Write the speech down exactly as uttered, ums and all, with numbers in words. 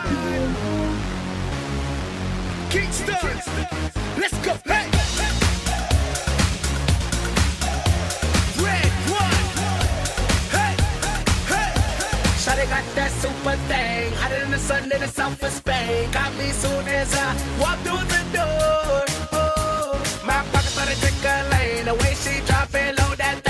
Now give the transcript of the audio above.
Kingston, let's go, hey! Red one, hey, hey! Shawty got that super thing, hotter than the sun in the south of Spain. Got me soon as I walk through the door. Oh, my pocket started tickling, the way she drop it low, that